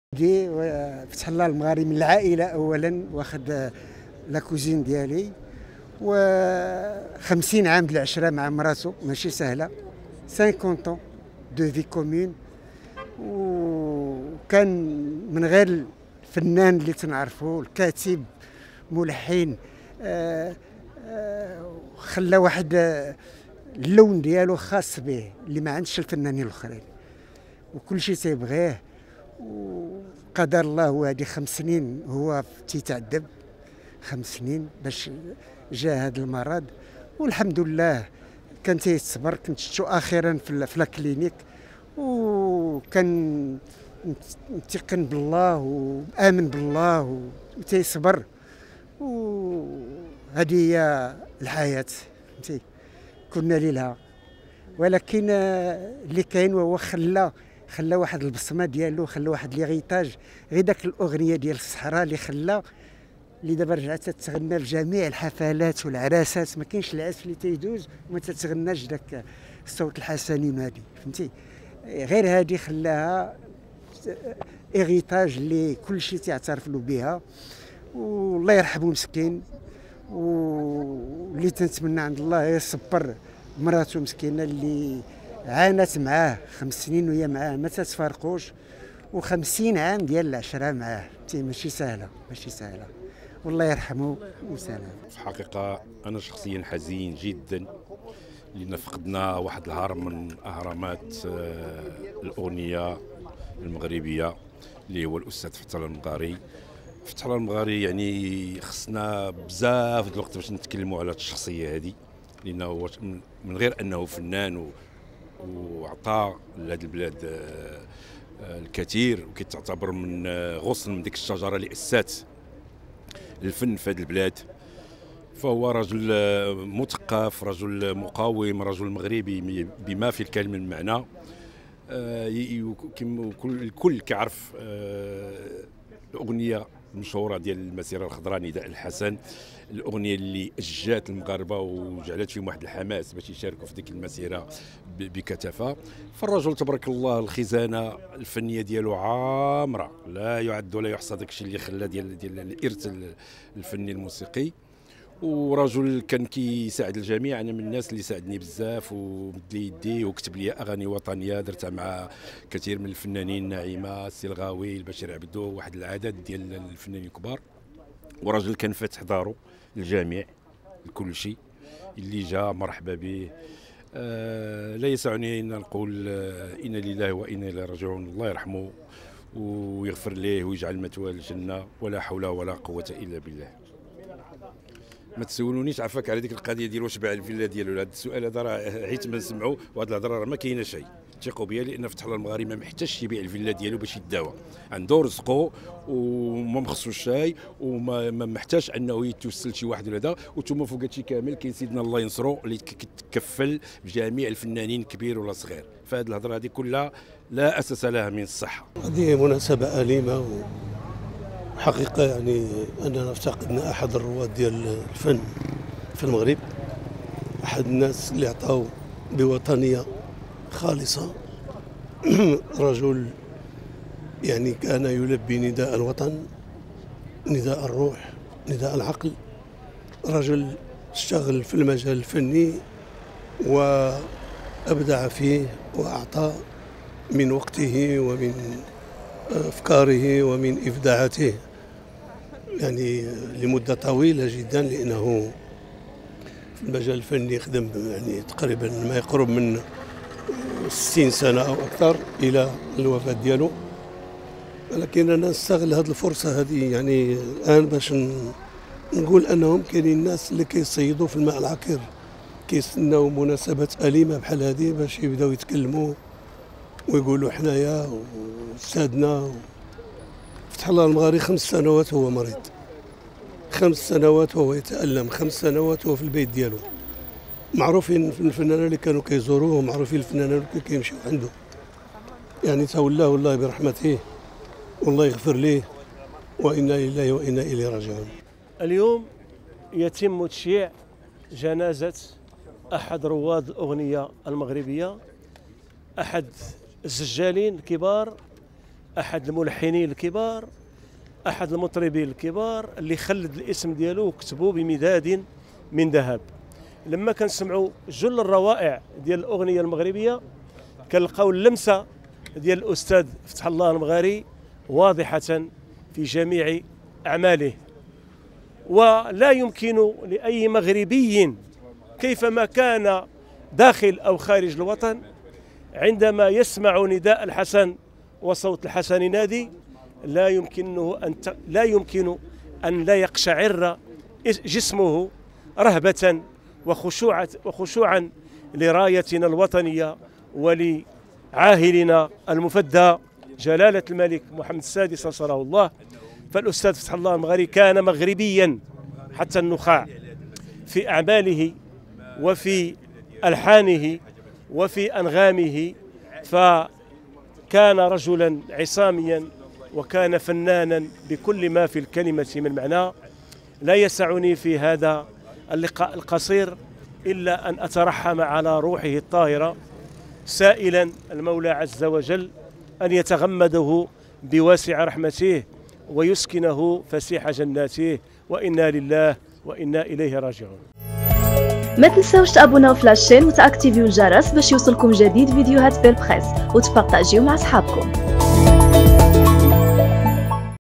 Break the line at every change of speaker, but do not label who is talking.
دي فتح الله المغاري من العائله اولا، واخد لا كوزين ديالي و 50 عام د العشره مع مراتو ماشي سهله. 50 طون دو في كومون. وكان من غير الفنان اللي تنعرفو، الكاتب ملحن، خلى واحد اللون ديالو خاص به اللي ما عندش الفنانين الاخرين، وكل شيء تيبغيه. وقدر الله هو هذه 5 سنين هو تيتعذب، 5 سنين باش جا هذا المرض، والحمد لله كان تيصبر. كنت شفتو اخيرا في لاكلينيك، وكان متيقن بالله وآمن بالله وتيصبر، وهذه هي الحياة. فهمتي، كنا ليلها. ولكن اللي كاين وهو خلى واحد البصمه ديالو، خلى واحد ليغيتاج. غير داك الاغنيه ديال الصحراء اللي دابا رجعت تتغنى في جميع الحفلات والعراسات. ما كاينش العرس اللي تيدوز وما تتغناش داك الصوت الحسنين هذه، فهمتي. غير هذه خلاها اغيتاج اللي كل شيء تيعترف له بها، والله يرحمه مسكين. واللي تنتمنى عند الله يصبر مراتو مسكينه اللي عانت معاه 5 سنين وهي معاه ما تتفارقوش، و50 عام ديال العشره معاه. ماشي سهله، ماشي سهله. والله يرحمه وسلام.
في الحقيقه انا شخصيا حزين جدا لأن فقدنا واحد الهرم من اهرامات الاغنيه المغربيه اللي هو الاستاذ فتح الله المغاري. فتح الله المغاري يعني خصنا بزاف د الوقت باش نتكلموا على الشخصيه هذه، لانه من غير انه فنان وعطى لهذه البلاد الكثير، وكتعتبر من غصن من ديك الشجره اللي اسات الفن في هذه البلاد. فهو رجل مثقف، رجل مقاوم، رجل مغربي بما في الكلمه المعنى. الكل كيعرف الاغنيه المشهوره ديال المسيره الخضراء نداء الحسن، الاغنيه اللي اجات المغاربه وجعلت فيهم واحد الحماس باش يشاركوا في ديك المسيره بكثافه. فالرجل تبارك الله الخزانه الفنيه ديالو عامره، لا يعد ولا يحصى. داك الشيء اللي خلى ديال الارث الفني الموسيقي. ورجل كان كيساعد الجميع. انا من الناس اللي ساعدني بزاف ومد لي يديه وكتب لي اغاني وطنيه درتها مع كثير من الفنانين، نعيمه، السلغاوي، البشير عبدو، واحد العدد ديال الفنانين الكبار. ورجل كان فاتح دارو للجميع، لكل شيء. اللي جاء مرحبا به. لا يسعني ان نقول انا لله وانا اليه راجعون. الله يرحمه ويغفر ليه ويجعل مثواه الجنه، ولا حول ولا قوه الا بالله. ما تسولونيش عفاك على ديك القضيه ديال واش باع الفيلا ديالو. هذا السؤال هذا راه حيت ما نسمعوا، وهذه الهضره راه ما كاينه شيء. ثقوا بيا، لان فتح الله المغاري ما محتاجش يبيع الفيلا ديالو باش يداوى. عنده رزقه وما مخصوش شيء، وما محتاج انه يتوسل شي واحد ولا هذا. وثم فوق هادشي كامل كاين سيدنا الله ينصرو اللي كتكفل بجميع الفنانين كبير ولا صغير. فهاد الهضره هذه كلها لا اساس لها من الصحه.
هذه مناسبه اليمه حقيقة. يعني أننا افتقدنا أحد الرواد ديال الفن في المغرب، أحد الناس اللي عطاو بوطنية خالصة. رجل يعني كان يلبي نداء الوطن، نداء الروح، نداء العقل. رجل اشتغل في المجال الفني وأبدع فيه وأعطى من وقته ومن أفكاره ومن إبداعاته يعني لمدة طويلة جدا، لأنه في المجال الفني خدم يعني تقريبا ما يقرب من 60 سنة أو أكثر إلى الوفاة ديالو. ولكن أنا نستغل هذه الفرصة هذه يعني الآن باش نقول أنهم كاينين الناس اللي كيصيدوا في الماء العكر، كيستناو مناسبات أليمة بحال هذه باش يبداو يتكلموا ويقولوا حنايا وسادنا. فتح الله المغاري 5 سنوات هو مريض، 5 سنوات وهو يتألم، 5 سنوات وهو في البيت ديالو. معروفين الفنانين اللي كانوا كيزوروه، ومعروفين الفنانين اللي كيمشيو عنده. يعني تولاه الله برحمته، والله يغفر ليه، وإنا لله وإنا إليه راجعون.
اليوم يتم تشييع جنازة أحد رواد الأغنية المغربية، أحد الزجالين الكبار أحد الملحنين الكبار، أحد المطربين الكبار اللي خلد الاسم ديالو وكتبوه بمداد من ذهب. لما كنسمعوا جل الروائع ديال الأغنية المغربية كنلقاو اللمسة ديال الأستاذ فتح الله المغاري واضحة في جميع أعماله. ولا يمكن لأي مغربي كيفما كان داخل أو خارج الوطن عندما يسمع نداء الحسن وصوت الحسن ينادي لا يمكن أن لا يقشعر جسمه رهبة وخشوعا لرايتنا الوطنية ولعاهلنا المفدى جلالة الملك محمد السادس نصره الله. فالأستاذ فتح الله المغاري كان مغربيا حتى النخاع في أعماله وفي ألحانه وفي أنغامه، فكان رجلا عصاميا وكان فنانا بكل ما في الكلمة من معنى. لا يسعني في هذا اللقاء القصير إلا أن أترحم على روحه الطاهرة سائلا المولى عز وجل أن يتغمده بواسع رحمته ويسكنه فسيح جناته، وإنا لله وإنا إليه راجعون.
ما تنساوش تابوناو في لاشين وتاكتيفيو الجرس باش يوصلكم جديد فيديوهات بالبريس وتبارطاجيو مع صحابكم.